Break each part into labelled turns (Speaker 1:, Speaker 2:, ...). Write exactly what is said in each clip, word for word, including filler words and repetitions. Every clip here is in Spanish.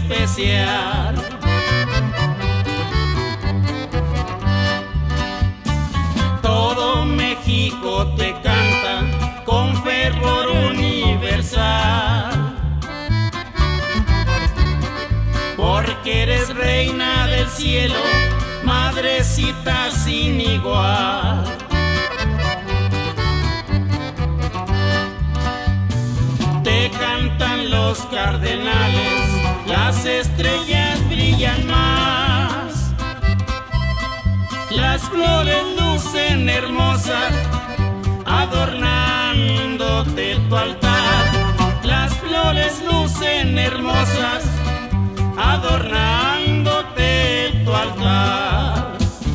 Speaker 1: especial. Todo México te canta con fervor universal, porque eres reina del cielo, madrecita sin igual. Te cantan los cardenales, las estrellas brillan más, las flores lucen hermosas, adornándote tu altar. Las flores lucen hermosas, adornándote tu altar.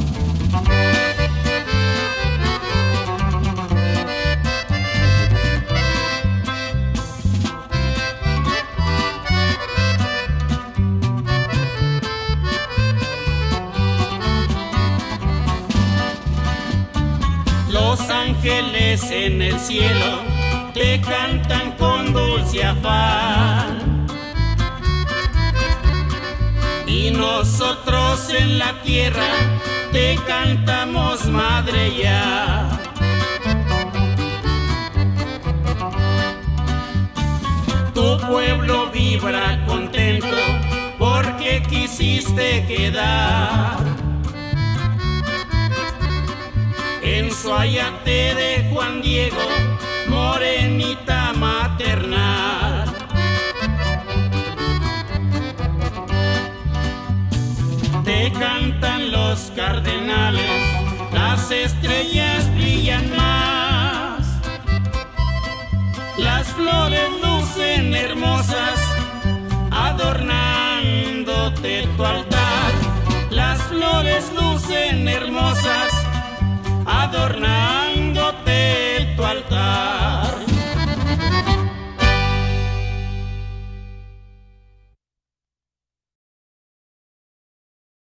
Speaker 1: Los ángeles en el cielo te cantan con dulce afán, y nosotros en la tierra te cantamos, madre, ya. Tu pueblo vibra contento porque quisiste quedar en Suayate de Juan Diego, morenita maternal. Te cantan los cardenales, las estrellas brillan más, las flores lucen hermosas, adornándote tu altar. Las flores lucen hermosas,